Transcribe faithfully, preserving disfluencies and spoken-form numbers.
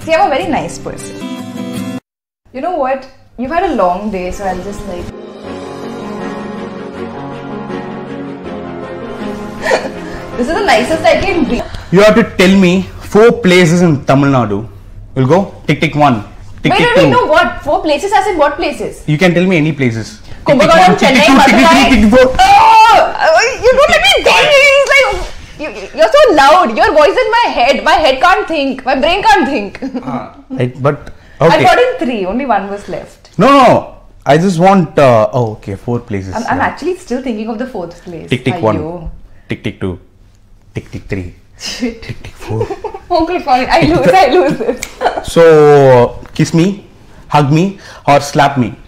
See, I'm a very nice person. You know what? You've had a long day, so I'll just like... This is the nicest I can be. You have to tell me four places in Tamil Nadu. We'll go tick tick one. Tick, wait, tick wait, two. wait, no, what? Four places? As in what places? You can tell me any places. Kumbakonam, Chennai, Madurai. Oh, you don't let me think. It's like, you, you're so loud. Your voice in my head. My head can't think. My brain can't think. uh, right, but okay. I got in three. Only one was left. No, no. I just want. Uh, oh, okay. Four places. I'm, I'm yeah. actually still thinking of the fourth place. Tick tick Ayyo. one. Tick tick two. Tick tick three. Shit. Tick tick four. Okay, fine. I lose. I lose this. So kiss me, hug me, or slap me.